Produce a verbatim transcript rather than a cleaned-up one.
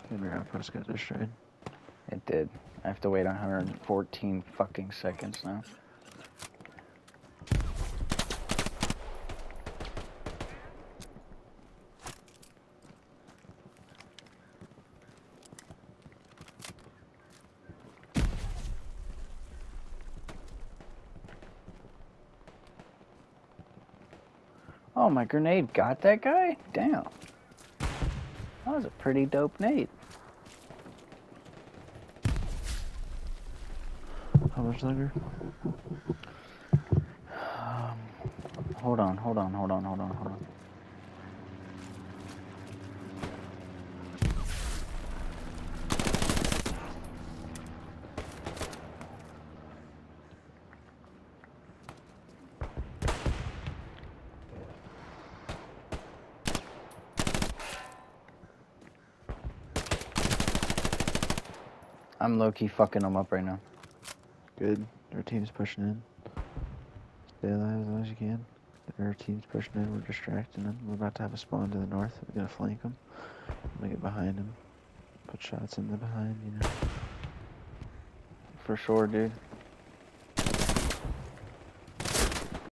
And your outpost got destroyed. It did. I have to wait one hundred fourteen fucking seconds now. Oh, my grenade got that guy? Damn. That was a pretty dope nade. How much longer? Um, hold on, hold on, hold on, hold on, hold on. I'm low-key fucking them up right now. Good. Our team's pushing in. Stay alive as long as you can. Our team's pushing in. We're distracting them. We're about to have a spawn to the north. We're gonna flank them. I'm gonna get behind them. Put shots in the behind, you know. For sure, dude.